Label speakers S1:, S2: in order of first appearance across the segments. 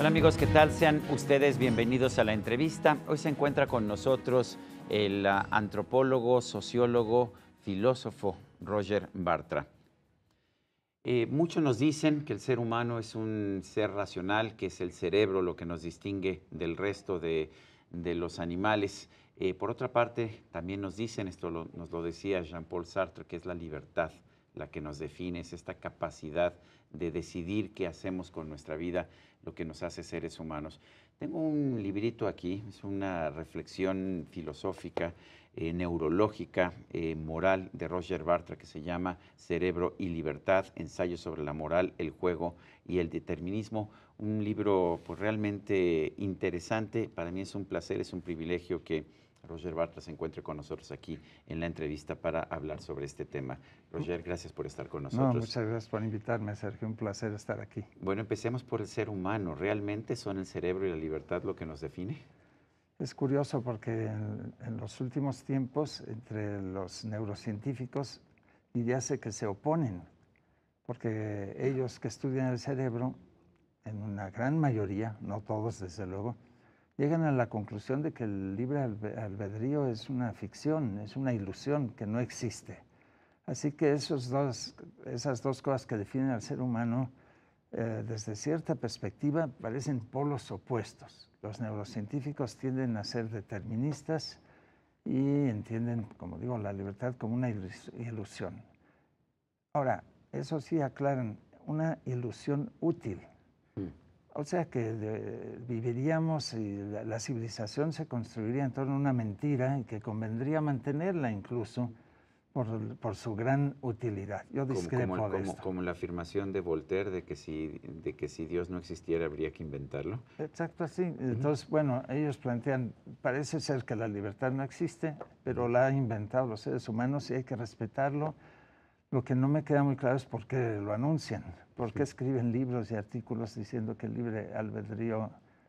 S1: Hola amigos, ¿qué tal? Sean ustedes bienvenidos a la entrevista. Hoy se encuentra con nosotros el antropólogo, sociólogo, filósofo Roger Bartra. Muchos nos dicen que el ser humano es un ser racional, que es el cerebro lo que nos distingue del resto de los animales. Por otra parte, también nos dicen, nos lo decía Jean-Paul Sartre, que es la libertad la que nos define, es esta capacidad de decidir qué hacemos con nuestra vida, lo que nos hace seres humanos. Tengo un librito aquí, es una reflexión filosófica, neurológica, moral de Roger Bartra que se llama Cerebro y Libertad, ensayo sobre la moral, el juego y el determinismo. Un libro pues, realmente interesante. Para mí es un placer, es un privilegio que Roger Bartra se encuentre con nosotros aquí en la entrevista para hablar sobre este tema. Roger, gracias por estar con nosotros.
S2: No, muchas gracias por invitarme, Sergio. Un placer estar aquí.
S1: Bueno, empecemos por el ser humano. ¿Realmente son el cerebro y la libertad lo que nos define?
S2: Es curioso porque en los últimos tiempos, entre los neurocientíficos, diríase que se oponen, porque ellos que estudian el cerebro, en una gran mayoría, no todos desde luego, llegan a la conclusión de que el libre albedrío es una ficción, es una ilusión que no existe. Así que esas dos cosas que definen al ser humano, desde cierta perspectiva, parecen polos opuestos. Los neurocientíficos tienden a ser deterministas y entienden, como digo, la libertad como una ilusión. Ahora, eso sí aclaran, una ilusión útil. O sea que viviríamos y la civilización se construiría en torno a una mentira y que convendría mantenerla incluso por su gran utilidad. Yo discrepo de esto.
S1: Como la afirmación de Voltaire de que si Dios no existiera habría que inventarlo.
S2: Exacto, así. Entonces, bueno, ellos plantean, parece ser que la libertad no existe, pero la han inventado los seres humanos y hay que respetarlo. Lo que no me queda muy claro es por qué lo anuncian, por qué escriben libros y artículos diciendo que el libre albedrío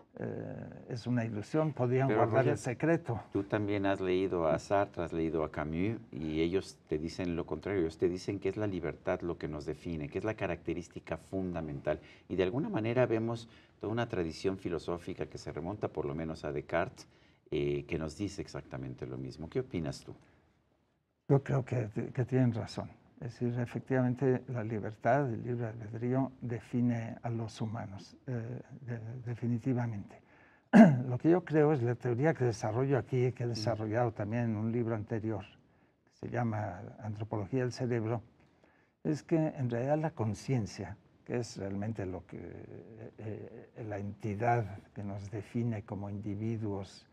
S2: es una ilusión, podían guardar el secreto.
S1: Tú también has leído a Sartre, has leído a Camus y ellos te dicen lo contrario, ellos te dicen que es la libertad lo que nos define, que es la característica fundamental. Y de alguna manera vemos toda una tradición filosófica que se remonta por lo menos a Descartes, que nos dice exactamente lo mismo. ¿Qué opinas tú?
S2: Yo creo que tienen razón. Es decir, efectivamente la libertad, el libre albedrío define a los humanos, definitivamente. Lo que yo creo es la teoría que desarrollo aquí, que he desarrollado también en un libro anterior, que se llama Antropología del Cerebro, es que en realidad la conciencia, que es realmente lo que la entidad que nos define como individuos,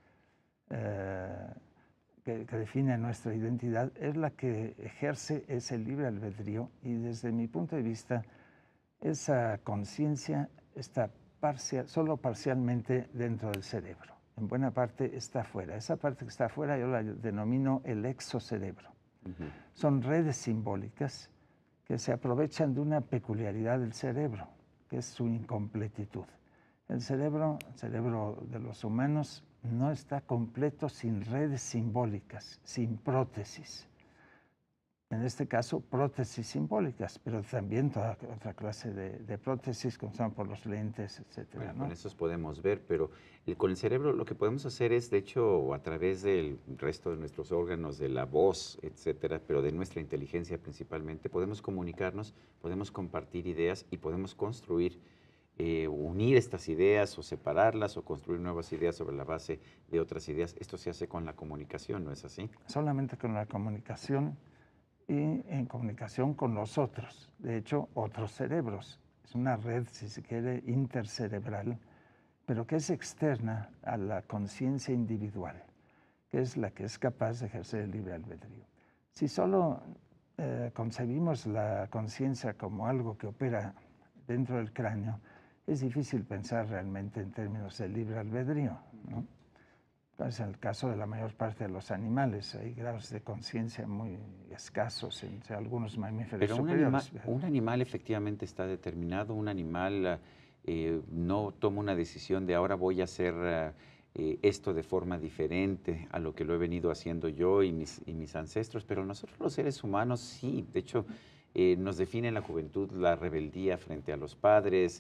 S2: que define nuestra identidad, es la que ejerce ese libre albedrío y desde mi punto de vista esa conciencia está solo parcialmente dentro del cerebro. En buena parte está afuera. Esa parte que está afuera yo la denomino el exocerebro. Son redes simbólicas que se aprovechan de una peculiaridad del cerebro, que es su incompletitud. El cerebro de los humanos no está completo sin redes simbólicas, sin prótesis. En este caso, prótesis simbólicas, pero también toda otra clase de prótesis, como son por los lentes, etc.
S1: Bueno,
S2: ¿no?
S1: con esos podemos ver, pero con el cerebro lo que podemos hacer es, de hecho, a través del resto de nuestros órganos, de la voz, etcétera, pero de nuestra inteligencia principalmente, podemos comunicarnos, podemos compartir ideas y podemos construir, unir estas ideas o separarlas o construir nuevas ideas sobre la base de otras ideas. Esto se hace con la comunicación, ¿no es así?
S2: Solamente con la comunicación y en comunicación con los otros, de hecho, otros cerebros. Es una red, si se quiere, intercerebral, pero que es externa a la conciencia individual, que es la que es capaz de ejercer el libre albedrío. Si solo concebimos la conciencia como algo que opera dentro del cráneo, es difícil pensar realmente en términos de libre albedrío, ¿no? Es el caso de la mayor parte de los animales. Hay grados de conciencia muy escasos entre algunos mamíferos superiores.
S1: Pero un animal efectivamente está determinado, un animal no toma una decisión de ahora voy a hacer esto de forma diferente a lo que lo he venido haciendo yo y mis ancestros, pero nosotros los seres humanos sí, de hecho nos define en la juventud la rebeldía frente a los padres,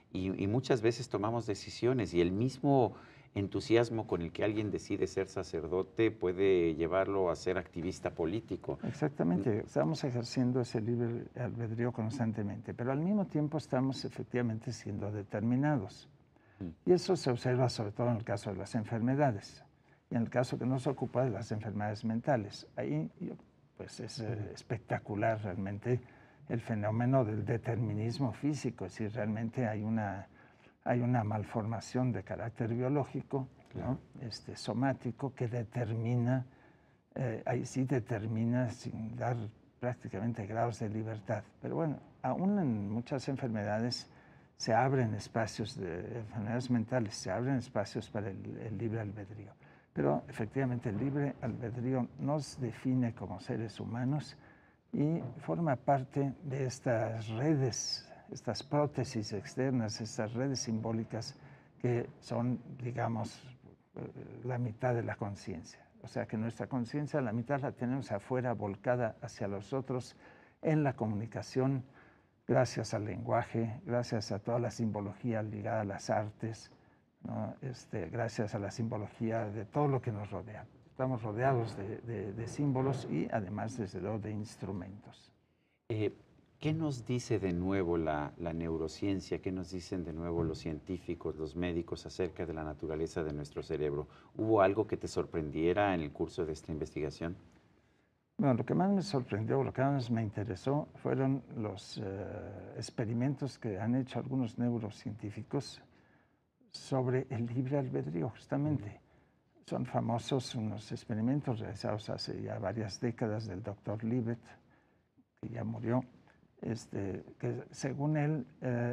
S1: y muchas veces tomamos decisiones y el mismo entusiasmo con el que alguien decide ser sacerdote puede llevarlo a ser activista político.
S2: Exactamente, estamos ejerciendo ese libre albedrío constantemente, pero al mismo tiempo estamos efectivamente siendo determinados. Y eso se observa sobre todo en el caso de las enfermedades y en el caso que nos ocupa de las enfermedades mentales. Ahí pues es espectacular realmente el fenómeno del determinismo físico, es decir, realmente hay una malformación de carácter biológico, ¿no? Somático, que determina, ahí sí determina sin dar prácticamente grados de libertad. Pero bueno, aún en muchas enfermedades se abren espacios de enfermedades mentales, se abren espacios para el libre albedrío. Pero efectivamente el libre albedrío nos define como seres humanos y forma parte de estas redes, estas prótesis externas, estas redes simbólicas que son, digamos, la mitad de la conciencia. O sea que nuestra conciencia, la mitad la tenemos afuera, volcada hacia los otros en la comunicación, gracias al lenguaje, gracias a toda la simbología ligada a las artes, ¿no? Gracias a la simbología de todo lo que nos rodea. Estamos rodeados de símbolos y además, desde luego, de instrumentos.
S1: ¿Qué nos dice de nuevo la neurociencia? ¿Qué nos dicen de nuevo los científicos, los médicos acerca de la naturaleza de nuestro cerebro? ¿Hubo algo que te sorprendiera en el curso de esta investigación?
S2: Bueno, lo que más me sorprendió, lo que más me interesó fueron los experimentos que han hecho algunos neurocientíficos sobre el libre albedrío, justamente. Son famosos unos experimentos realizados hace ya varias décadas del doctor Libet, que ya murió, que según él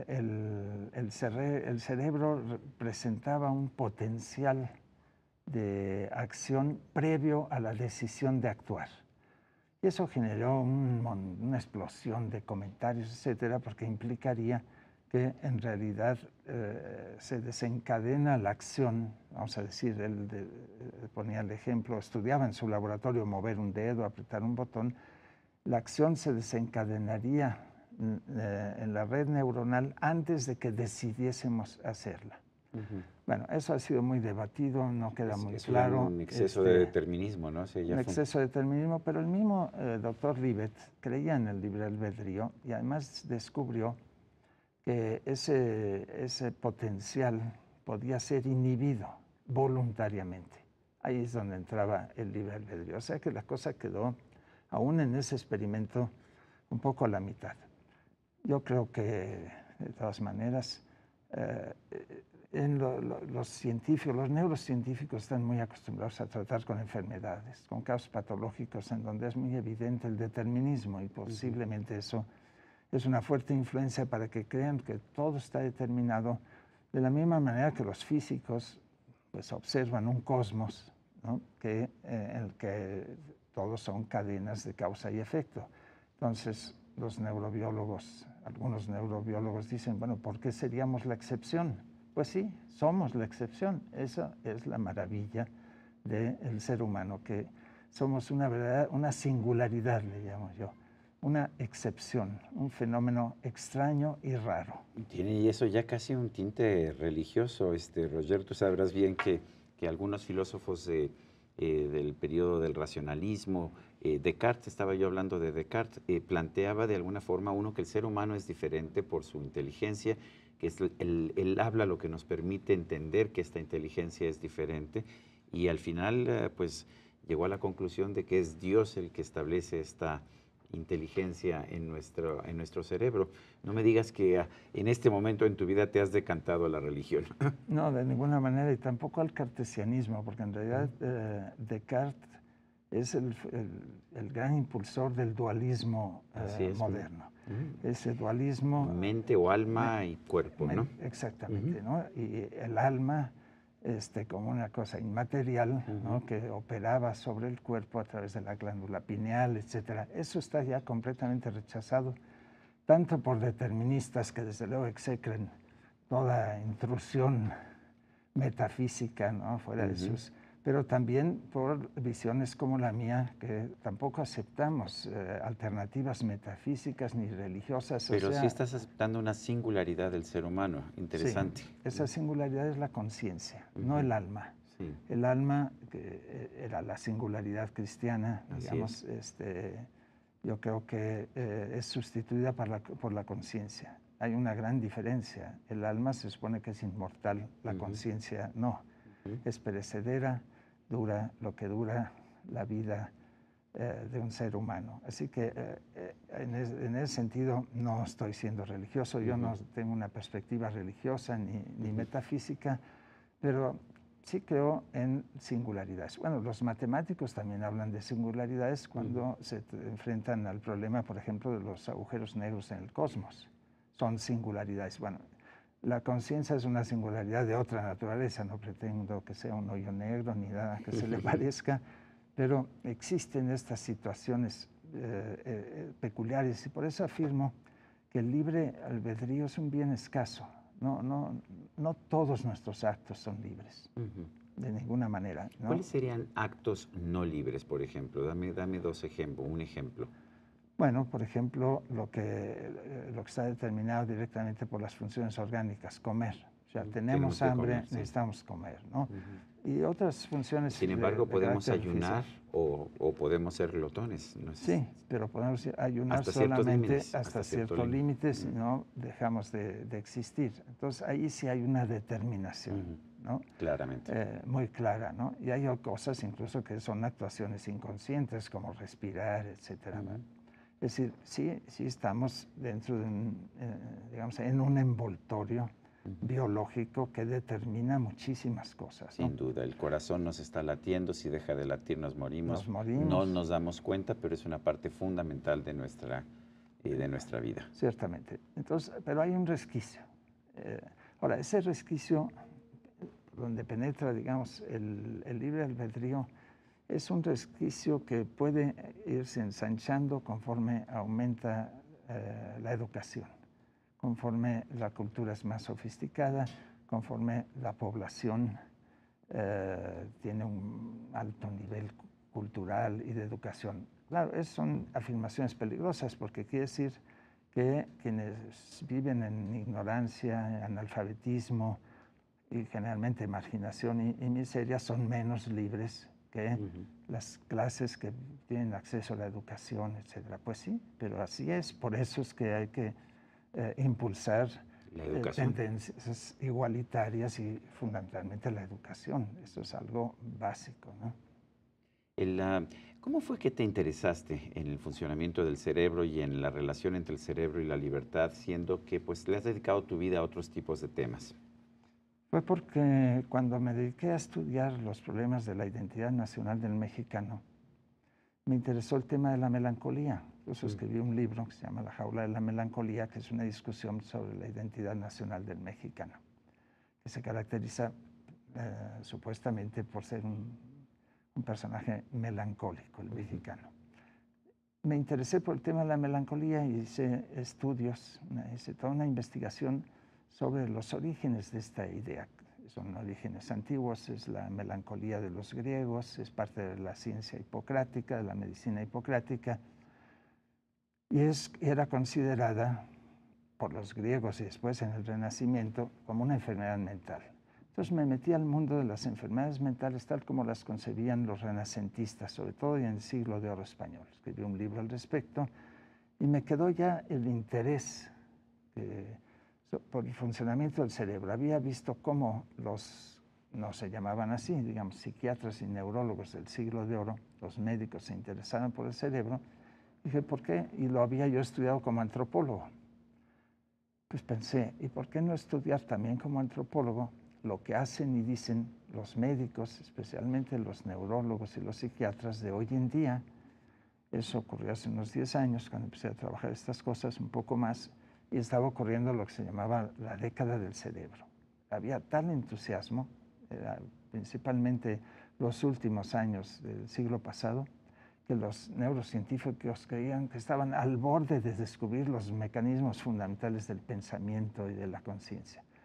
S2: el cerebro presentaba un potencial de acción previo a la decisión de actuar. Y eso generó una explosión de comentarios, etcétera, porque implicaría que en realidad se desencadena la acción, vamos a decir, él ponía el ejemplo, estudiaba en su laboratorio mover un dedo, apretar un botón, la acción se desencadenaría en la red neuronal antes de que decidiésemos hacerla. Bueno, eso ha sido muy debatido, no queda muy claro.
S1: Un exceso de determinismo, ¿no?
S2: Un exceso de determinismo, pero el mismo doctor Libet creía en el libre albedrío y además descubrió que ese potencial podía ser inhibido voluntariamente. Ahí es donde entraba el libre albedrío. O sea que la cosa quedó, aún en ese experimento, un poco a la mitad. Yo creo que, de todas maneras, los científicos, los neurocientíficos están muy acostumbrados a tratar con enfermedades, con casos patológicos en donde es muy evidente el determinismo y posiblemente eso es una fuerte influencia para que crean que todo está determinado de la misma manera que los físicos pues observan un cosmos, ¿no? En el que todos son cadenas de causa y efecto. Entonces los neurobiólogos, algunos neurobiólogos dicen, bueno, ¿por qué seríamos la excepción? Pues sí, somos la excepción. Esa es la maravilla del ser humano, que somos una singularidad, le llamo yo, una excepción, un fenómeno extraño y raro.
S1: Tiene eso ya casi un tinte religioso, Roger. Tú sabrás bien que algunos filósofos del periodo del racionalismo, Descartes, estaba yo hablando de Descartes, planteaba de alguna forma que el ser humano es diferente por su inteligencia, que es el habla lo que nos permite entender que esta inteligencia es diferente, y al final pues llegó a la conclusión de que es Dios el que establece esta inteligencia en nuestro cerebro. No me digas que en este momento en tu vida te has decantado a la religión.
S2: No, de ninguna manera, y tampoco al cartesianismo, porque en realidad Descartes es el gran impulsor del dualismo moderno. Ese dualismo...
S1: Mente o alma y cuerpo, ¿no?
S2: Exactamente, ¿no? Y el alma como una cosa inmaterial, ¿no? Que operaba sobre el cuerpo a través de la glándula pineal, etc. Eso está ya completamente rechazado, tanto por deterministas que desde luego execran toda intrusión metafísica, ¿no? Fuera de sus pero también por visiones como la mía, que tampoco aceptamos alternativas metafísicas ni religiosas.
S1: Pero sí estás aceptando una singularidad del ser humano, interesante.
S2: Sí, esa singularidad es la conciencia, no el alma.
S1: Sí.
S2: El alma, que era la singularidad cristiana, digamos, yo creo que es sustituida por la conciencia. Hay una gran diferencia. El alma se supone que es inmortal, la conciencia no. Es perecedera, dura lo que dura la vida de un ser humano. Así que en ese sentido no estoy siendo religioso, yo no tengo una perspectiva religiosa ni metafísica, pero sí creo en singularidades. Bueno, los matemáticos también hablan de singularidades cuando se enfrentan al problema, por ejemplo, de los agujeros negros en el cosmos. Son singularidades. Bueno, la conciencia es una singularidad de otra naturaleza, no pretendo que sea un hoyo negro ni nada que se le parezca, pero existen estas situaciones peculiares y por eso afirmo que el libre albedrío es un bien escaso. No todos nuestros actos son libres, de ninguna manera, ¿no?
S1: ¿Cuáles serían actos no libres, por ejemplo? Dame dos ejemplos, un ejemplo.
S2: Bueno, por ejemplo, lo que está determinado directamente por las funciones orgánicas, comer. O sea, tenemos hambre, comer, necesitamos comer, ¿no? Y otras funciones.
S1: Sin embargo, podemos ayunar o podemos ser glotones. ¿No es?
S2: Sí, pero podemos ayunar hasta solamente hasta ciertos límites y no dejamos de existir. Entonces, ahí sí hay una determinación, ¿no?
S1: Claramente.
S2: Muy clara, ¿no? Y hay cosas incluso que son actuaciones inconscientes, como respirar, etcétera. Es decir, sí estamos dentro de digamos, en un envoltorio biológico que determina muchísimas cosas, ¿no?
S1: Sin duda, el corazón nos está latiendo, si deja de latir nos morimos.
S2: Nos
S1: no nos damos cuenta, pero es una parte fundamental de nuestra vida.
S2: Ciertamente. Entonces, pero hay un resquicio. Ahora, ese resquicio donde penetra, digamos, el libre albedrío, es un resquicio que puede irse ensanchando conforme aumenta la educación, conforme la cultura es más sofisticada, conforme la población tiene un alto nivel cultural y de educación. Claro, son afirmaciones peligrosas porque quiere decir que quienes viven en ignorancia, analfabetismo y generalmente marginación y miseria son menos libres que las clases que tienen acceso a la educación, etcétera. Pues sí, pero así es. Por eso es que hay que impulsar tendencias igualitarias y fundamentalmente la educación. Eso es algo básico, ¿no?
S1: ¿Cómo fue que te interesaste en el funcionamiento del cerebro y en la relación entre el cerebro y la libertad, siendo que pues, le has dedicado tu vida a otros tipos de temas?
S2: Fue porque cuando me dediqué a estudiar los problemas de la identidad nacional del mexicano, me interesó el tema de la melancolía. Incluso escribí un libro que se llama La jaula de la melancolía, que es una discusión sobre la identidad nacional del mexicano, que se caracteriza supuestamente por ser un personaje melancólico, el mexicano. Me interesé por el tema de la melancolía y hice estudios, hice toda una investigación sobre los orígenes de esta idea. Son orígenes antiguos, es la melancolía de los griegos, es parte de la ciencia hipocrática, de la medicina hipocrática, y era considerada por los griegos y después en el Renacimiento como una enfermedad mental. Entonces me metí al mundo de las enfermedades mentales tal como las concebían los renacentistas, sobre todo en el siglo de oro español. Escribí un libro al respecto y me quedó ya el interés por el funcionamiento del cerebro. Había visto cómo no se llamaban así, digamos, psiquiatras y neurólogos del siglo de oro, los médicos se interesaban por el cerebro. Dije, ¿por qué? Y lo había yo estudiado como antropólogo. Pues pensé, ¿y por qué no estudiar también como antropólogo lo que hacen y dicen los médicos, especialmente los neurólogos y los psiquiatras de hoy en día? Eso ocurrió hace unos 10 años, cuando empecé a trabajar estas cosas, un poco más, y estaba ocurriendo lo que se llamaba la década del cerebro. Había tal entusiasmo, principalmente los últimos años del siglo pasado, que los neurocientíficos creían que estaban al borde de descubrir los mecanismos fundamentales del pensamiento y de la conciencia.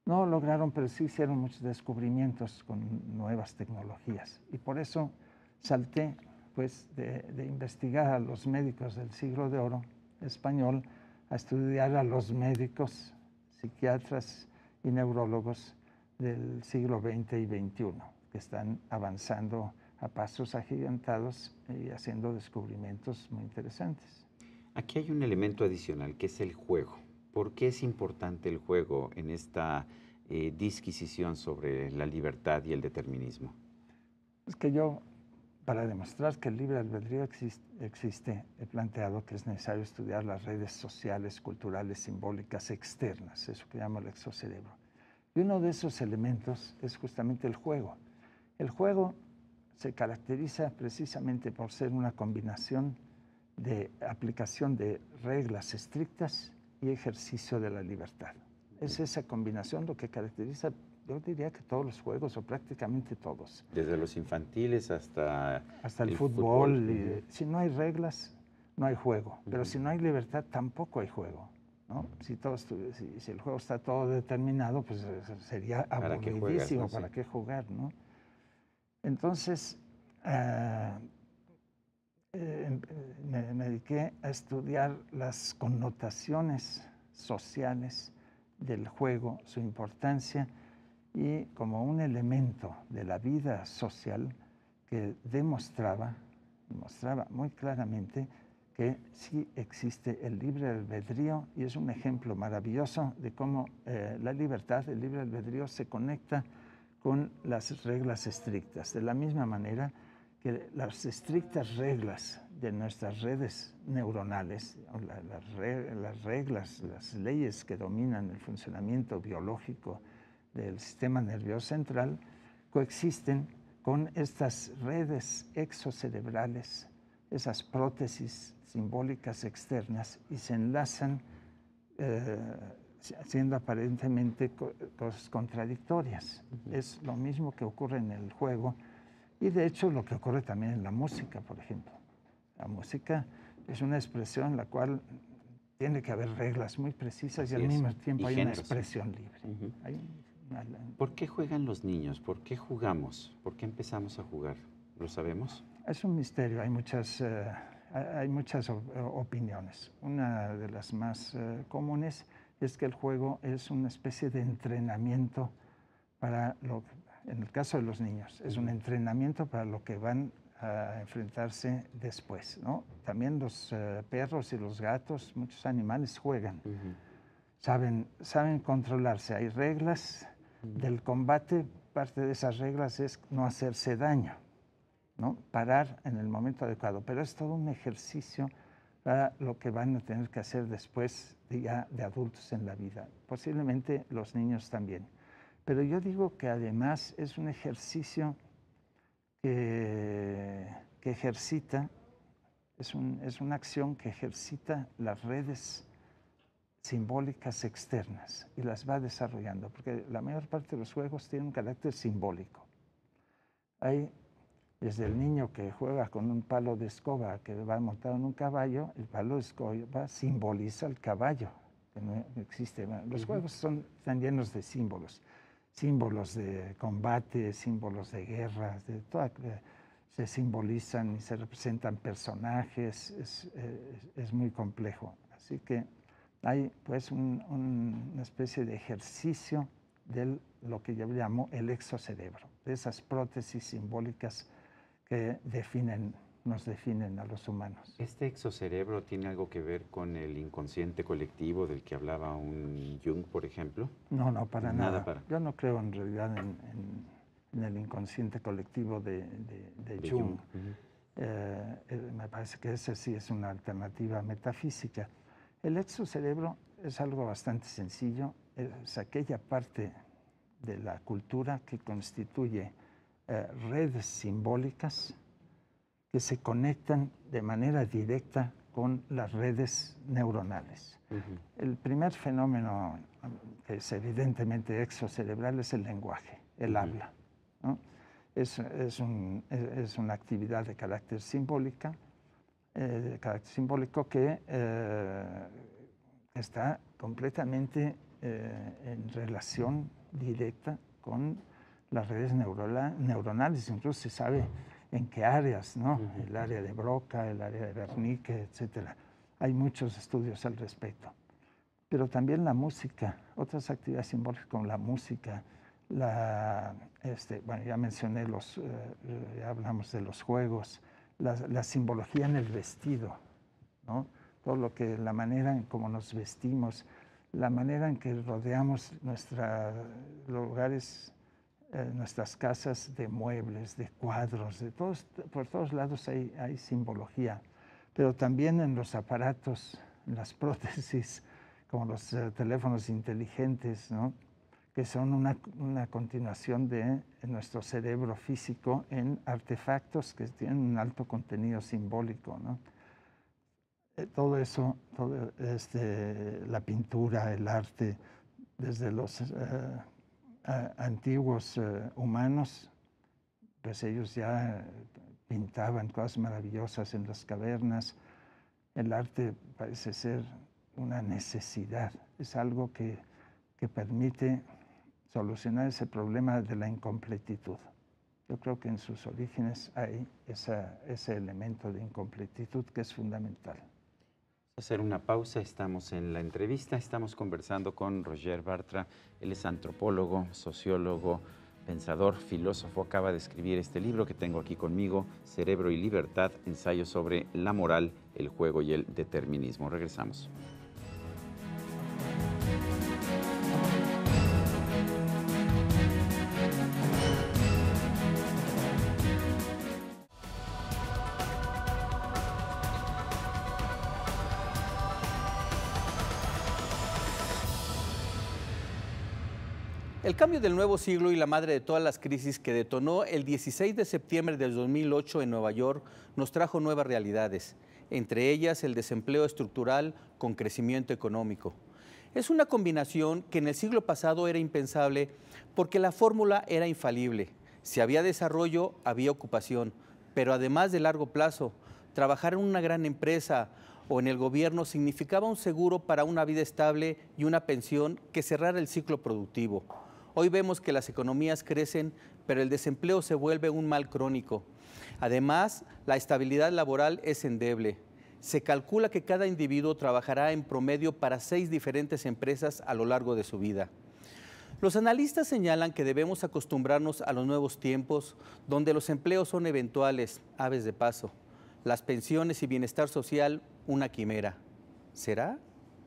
S2: No lo lograron, pero sí hicieron muchos descubrimientos con nuevas tecnologías. Y por eso salté pues, de investigar a los médicos del siglo de oro español a estudiar a los médicos, psiquiatras y neurólogos del siglo XX y XXI, que están avanzando a pasos agigantados y haciendo descubrimientos muy interesantes.
S1: Aquí hay un elemento adicional, que es el juego. ¿Por qué es importante el juego en esta disquisición sobre la libertad y el determinismo?
S2: Es que yo, para demostrar que el libre albedrío existe, he planteado que es necesario estudiar las redes sociales, culturales, simbólicas, externas, eso que llamo el exocerebro. Y uno de esos elementos es justamente el juego. El juego se caracteriza precisamente por ser una combinación de aplicación de reglas estrictas y ejercicio de la libertad. Es esa combinación lo que caracteriza, yo diría que todos los juegos, o prácticamente todos.
S1: Desde los infantiles hasta
S2: el fútbol.
S1: Uh-huh.
S2: Si no hay reglas, no hay juego. Pero si no hay libertad, tampoco hay juego, ¿no? Si el juego está todo determinado, pues sería aburridísimo. ¿Para qué jugar, no? Entonces, me dediqué a estudiar las connotaciones sociales del juego, su importancia, y como un elemento de la vida social que demostraba muy claramente que sí existe el libre albedrío, y es un ejemplo maravilloso de cómo la libertad, el libre albedrío, se conecta con las reglas estrictas. De la misma manera que las estrictas reglas de nuestras redes neuronales, las reglas, las leyes que dominan el funcionamiento biológico del sistema nervioso central, coexisten con estas redes exocerebrales, esas prótesis simbólicas externas, y se enlazan siendo aparentemente cosas contradictorias. Es lo mismo que ocurre en el juego, y de hecho lo que ocurre también en la música, por ejemplo. La música es una expresión en la cual tiene que haber reglas muy precisas y al mismo tiempo hay una expresión libre.
S1: ¿Por qué juegan los niños? ¿Por qué jugamos? ¿Por qué empezamos a jugar? ¿Lo sabemos?
S2: Es un misterio, hay muchas opiniones. Una de las más comunes es que el juego es una especie de entrenamiento para en el caso de los niños, es un entrenamiento para lo que van a enfrentarse después, ¿no? También los perros y los gatos, muchos animales juegan. Saben controlarse. Hay reglas del combate. Parte de esas reglas es no hacerse daño, ¿no? Parar en el momento adecuado. Pero es todo un ejercicio para lo que van a tener que hacer después ya de adultos en la vida. Posiblemente los niños también. Pero yo digo que además es un ejercicio que ejercita, es una acción que ejercita las redes simbólicas externas y las va desarrollando, porque la mayor parte de los juegos tienen un carácter simbólico. Hay desde el niño que juega con un palo de escoba que va montado en un caballo, el palo de escoba simboliza el caballo, que no existe. Los juegos están llenos de símbolos de combate, símbolos de guerra, se simbolizan y se representan personajes, es muy complejo. Así que hay pues una especie de ejercicio de lo que yo llamo el exocerebro, de esas prótesis simbólicas que nos definen a los humanos.
S1: ¿Este exocerebro tiene algo que ver con el inconsciente colectivo del que hablaba un Jung, por ejemplo?
S2: No, para nada. Yo no creo en realidad en el inconsciente colectivo de Jung. Me parece que esa sí es una alternativa metafísica. El exocerebro es algo bastante sencillo, es aquella parte de la cultura que constituye redes simbólicas que se conectan de manera directa con las redes neuronales. El primer fenómeno que es evidentemente exocerebral es el lenguaje, el habla, ¿no? Es una actividad de carácter simbólico que está completamente en relación directa con las redes neuronales, incluso se sabe en qué áreas, ¿no? El área de Broca, el área de Wernicke, etcétera. Hay muchos estudios al respecto. Pero también la música, otras actividades simbólicas como la música, bueno, ya mencioné ya hablamos de los juegos, la simbología en el vestido, ¿no? Todo lo que, la manera en cómo nos vestimos, la manera en que rodeamos nuestros lugares, nuestras casas de muebles, de cuadros, por todos lados hay simbología, pero también en los aparatos, en las prótesis, como los teléfonos inteligentes, ¿no? Que son una continuación de nuestro cerebro físico en artefactos que tienen un alto contenido simbólico, ¿no? Todo eso, la pintura, el arte, desde los antiguos humanos, pues ellos ya pintaban cosas maravillosas en las cavernas. El arte parece ser una necesidad, es algo que permite solucionar ese problema de la incompletitud. Yo creo que en sus orígenes hay ese elemento de incompletitud que es fundamental.
S1: Hacer una pausa, estamos en la entrevista, estamos conversando con Roger Bartra, él es antropólogo, sociólogo, pensador, filósofo, acaba de escribir este libro que tengo aquí conmigo, Cerebro y Libertad, ensayo sobre la moral, el juego y el determinismo. Regresamos.
S3: El cambio del nuevo siglo y la madre de todas las crisis que detonó el 16 de septiembre del 2008 en Nueva York nos trajo nuevas realidades, entre ellas el desempleo estructural con crecimiento económico. Es una combinación que en el siglo pasado era impensable porque la fórmula era infalible. Si había desarrollo, había ocupación, pero además de largo plazo, trabajar en una gran empresa o en el gobierno significaba un seguro para una vida estable y una pensión que cerrara el ciclo productivo. Hoy vemos que las economías crecen, pero el desempleo se vuelve un mal crónico. Además, la estabilidad laboral es endeble. Se calcula que cada individuo trabajará en promedio para 6 diferentes empresas a lo largo de su vida. Los analistas señalan que debemos acostumbrarnos a los nuevos tiempos, donde los empleos son eventuales, aves de paso. Las pensiones y bienestar social, una quimera. ¿Será?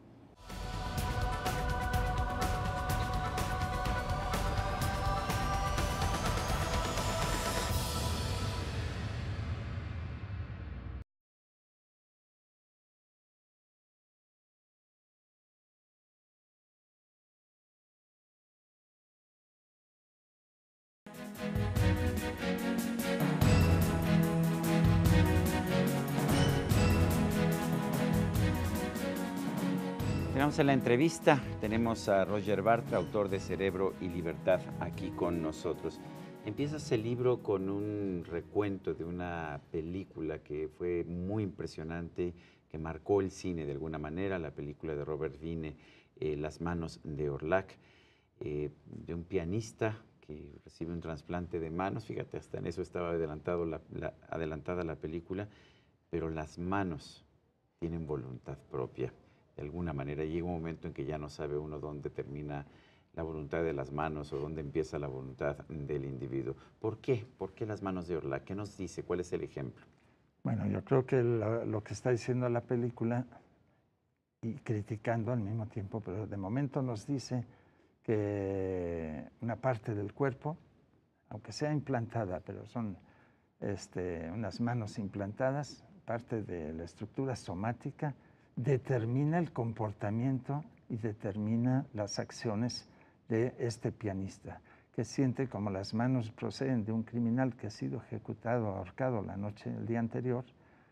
S1: Tenemos en la entrevista, tenemos a Roger Bartra, autor de Cerebro y Libertad, aquí con nosotros. Empiezas el libro con un recuento de una película que fue muy impresionante, que marcó el cine de alguna manera, la película de Robert Wiene, Las manos de Orlac, de un pianista que recibe un trasplante de manos. Fíjate, hasta en eso estaba adelantada la película, pero las manos tienen voluntad propia. De alguna manera llega un momento en que ya no sabe uno dónde termina la voluntad de las manos o dónde empieza la voluntad del individuo. ¿Por qué? ¿Por qué las manos de Orlac? ¿Qué nos dice? ¿Cuál es el ejemplo?
S2: Bueno, yo creo que lo que está diciendo la película, y criticando al mismo tiempo, pero de momento nos dice que una parte del cuerpo, aunque sea implantada, pero son unas manos implantadas, parte de la estructura somática, determina el comportamiento y determina las acciones de este pianista, que siente como las manos proceden de un criminal que ha sido ejecutado, ahorcado el día anterior,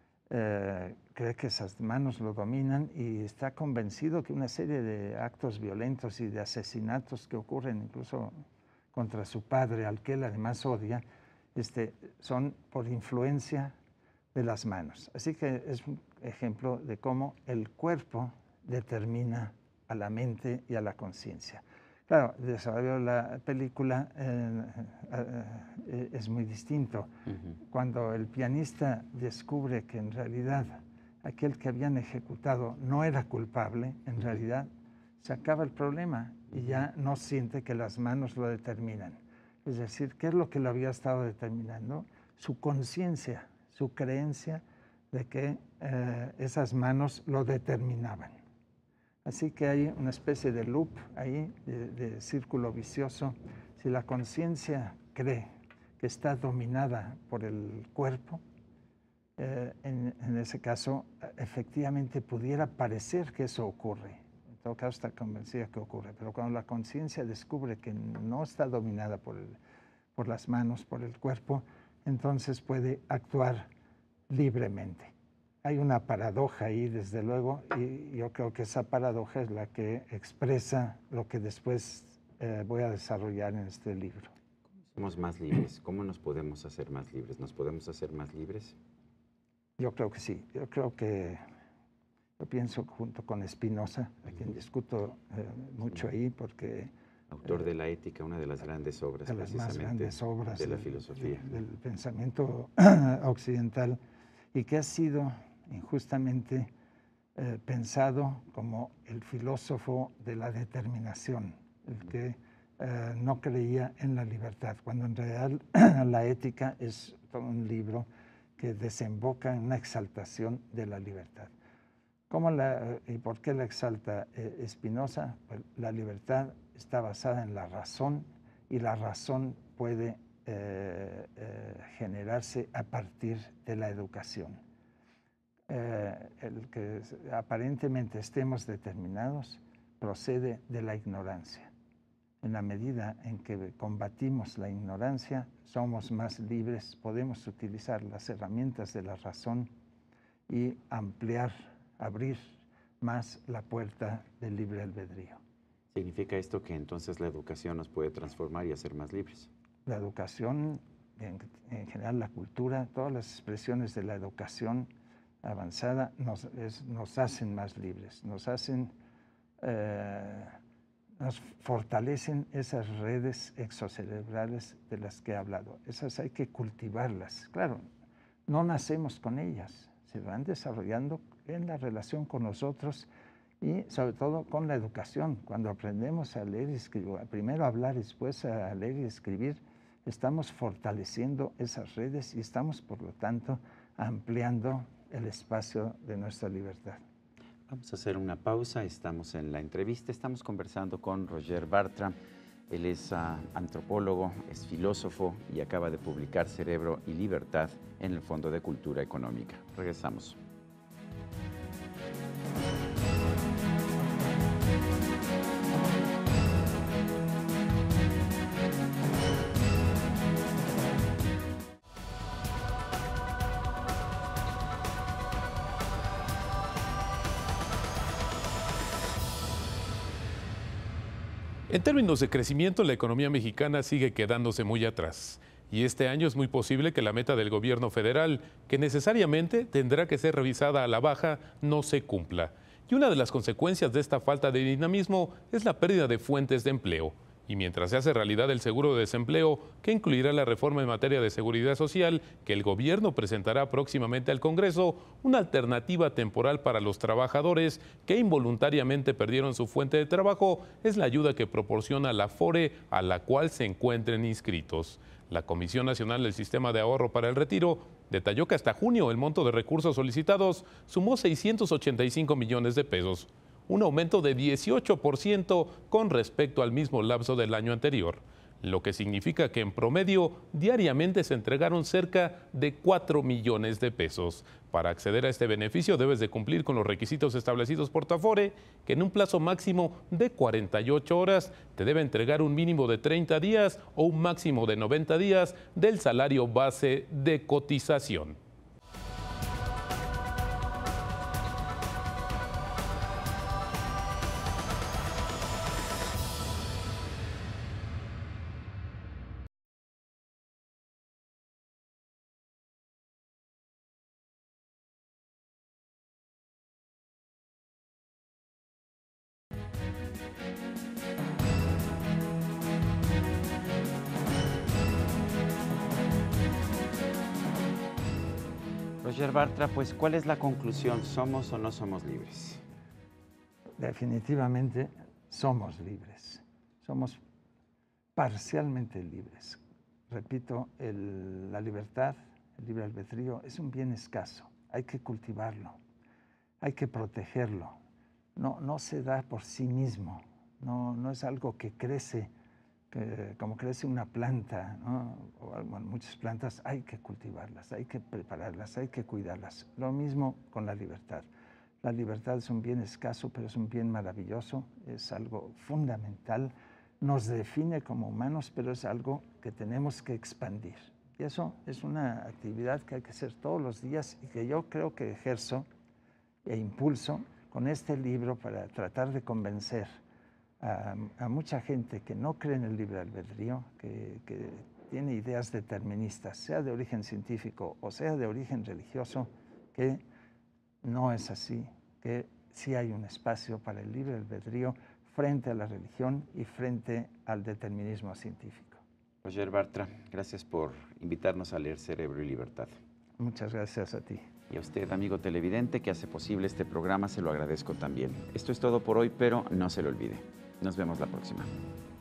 S2: cree que esas manos lo dominan y está convencido que una serie de actos violentos y de asesinatos que ocurren incluso contra su padre, al que él además odia, son por influencia de las manos. Así que es un ejemplo de cómo el cuerpo determina a la mente y a la conciencia. Claro, el desarrollo de la película es muy distinto. Cuando el pianista descubre que en realidad aquel que habían ejecutado no era culpable, en realidad se acaba el problema y ya no siente que las manos lo determinan. Es decir, ¿qué es lo que lo había estado determinando? Su conciencia, su creencia de que esas manos lo determinaban. Así que hay una especie de loop ahí, de círculo vicioso. Si la conciencia cree que está dominada por el cuerpo, en ese caso, efectivamente pudiera parecer que eso ocurre. En todo caso, está convencida que ocurre. Pero cuando la conciencia descubre que no está dominada por las manos, por el cuerpo, entonces puede actuar libremente. Hay una paradoja ahí, desde luego, y yo creo que esa paradoja es la que expresa lo que después voy a desarrollar en este libro.
S1: ¿Cómo somos más libres? ¿Cómo nos podemos hacer más libres? ¿Nos podemos hacer más libres?
S2: Yo creo que sí. Yo pienso junto con Spinoza, a quien discuto mucho ahí, porque...
S1: Autor de La Ética, una de las grandes obras,
S2: de las más grandes obras
S1: de la filosofía.
S2: Del pensamiento occidental, y que ha sido injustamente pensado como el filósofo de la determinación, el que no creía en la libertad, cuando en realidad La Ética es todo un libro que desemboca en una exaltación de la libertad. ¿Y por qué la exalta Spinoza? Pues la libertad está basada en la razón, y la razón puede generarse a partir de la educación. El que aparentemente estemos determinados procede de la ignorancia. En la medida en que combatimos la ignorancia, somos más libres, podemos utilizar las herramientas de la razón y abrir más la puerta del libre albedrío.
S1: ¿Significa esto que entonces la educación nos puede transformar y hacer más libres?
S2: La educación, en general la cultura, todas las expresiones de la educación avanzada nos hacen más libres, nos fortalecen esas redes exocerebrales de las que he hablado. Esas hay que cultivarlas. Claro, no nacemos con ellas, se van desarrollando en la relación con nosotros y sobre todo con la educación. Cuando aprendemos a leer y escribir, primero a hablar y después a leer y escribir, estamos fortaleciendo esas redes y estamos, por lo tanto, ampliando el espacio de nuestra libertad.
S1: Vamos a hacer una pausa, estamos en la entrevista, estamos conversando con Roger Bartra. Él es antropólogo, es filósofo y acaba de publicar Cerebro y Libertad en el Fondo de Cultura Económica. Regresamos.
S4: En términos de crecimiento, la economía mexicana sigue quedándose muy atrás. Y este año es muy posible que la meta del gobierno federal, que necesariamente tendrá que ser revisada a la baja, no se cumpla. Y una de las consecuencias de esta falta de dinamismo es la pérdida de fuentes de empleo. Y mientras se hace realidad el seguro de desempleo, que incluirá la reforma en materia de seguridad social, que el gobierno presentará próximamente al Congreso, una alternativa temporal para los trabajadores que involuntariamente perdieron su fuente de trabajo, es la ayuda que proporciona la Afore a la cual se encuentren inscritos. La Comisión Nacional del Sistema de Ahorro para el Retiro detalló que hasta junio el monto de recursos solicitados sumó 685 millones de pesos. Un aumento de 18% con respecto al mismo lapso del año anterior, lo que significa que en promedio diariamente se entregaron cerca de 4 millones de pesos. Para acceder a este beneficio debes de cumplir con los requisitos establecidos por Afore, que en un plazo máximo de 48 horas te debe entregar un mínimo de 30 días o un máximo de 90 días del salario base de cotización.
S1: Roger Bartra, pues, ¿cuál es la conclusión? ¿Somos o no somos libres?
S2: Definitivamente somos libres. Somos parcialmente libres. Repito, la libertad, el libre albedrío, es un bien escaso. Hay que cultivarlo, hay que protegerlo. No se da por sí mismo, no es algo que crece, como crece una planta, ¿no? Bueno, muchas plantas hay que cultivarlas, hay que prepararlas, hay que cuidarlas. Lo mismo con la libertad. La libertad es un bien escaso, pero es un bien maravilloso, es algo fundamental, nos define como humanos, pero es algo que tenemos que expandir. Y eso es una actividad que hay que hacer todos los días y que yo creo que ejerzo e impulso con este libro para tratar de convencer a mucha gente que no cree en el libre albedrío, que tiene ideas deterministas, sea de origen científico o sea de origen religioso, que no es así, que sí hay un espacio para el libre albedrío frente a la religión y frente al determinismo científico.
S1: Roger Bartra, gracias por invitarnos a leer Cerebro y Libertad.
S2: Muchas gracias a ti.
S1: Y a usted, amigo televidente, que hace posible este programa, se lo agradezco también. Esto es todo por hoy, pero no se lo olvide. Nos vemos la próxima.